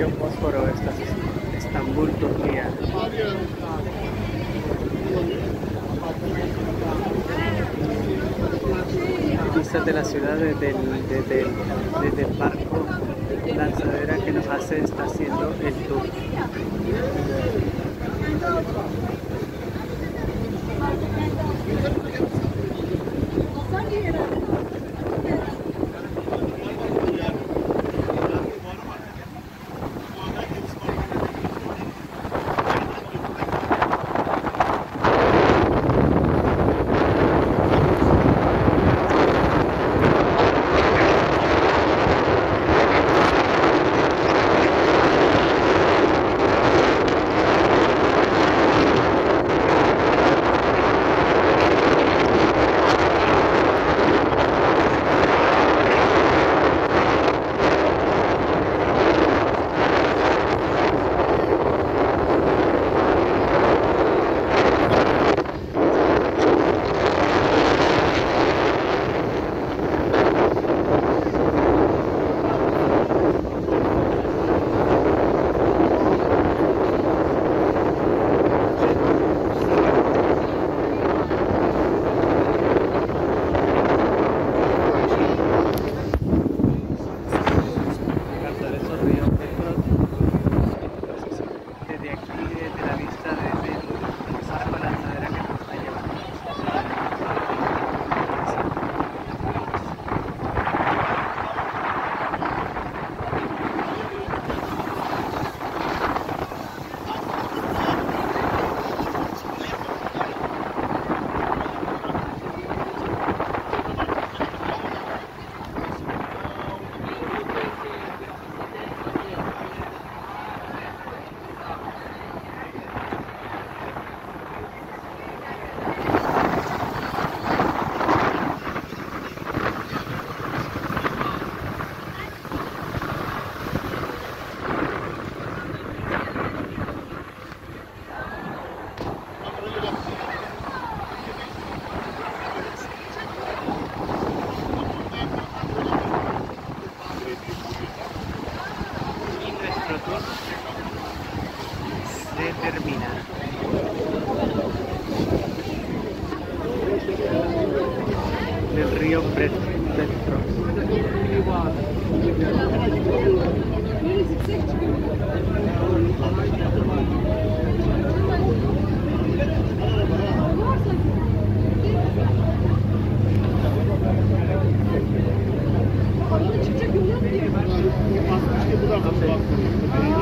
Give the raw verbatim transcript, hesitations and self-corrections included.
río Bósforo, esto es Estambul, Turquía. Vistas de la ciudad desde el, desde el, desde el barco lanzadera que nos hace, está haciendo el tour. Se termina. Del río Petros. Çıkacak yol yok diye.